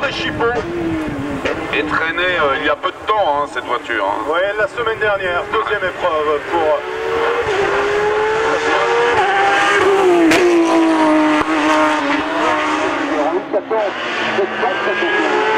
très chipot. Et traîné il y a peu de temps, hein, cette voiture. Hein. Oui, la semaine dernière, deuxième épreuve pour... Route 14, 700.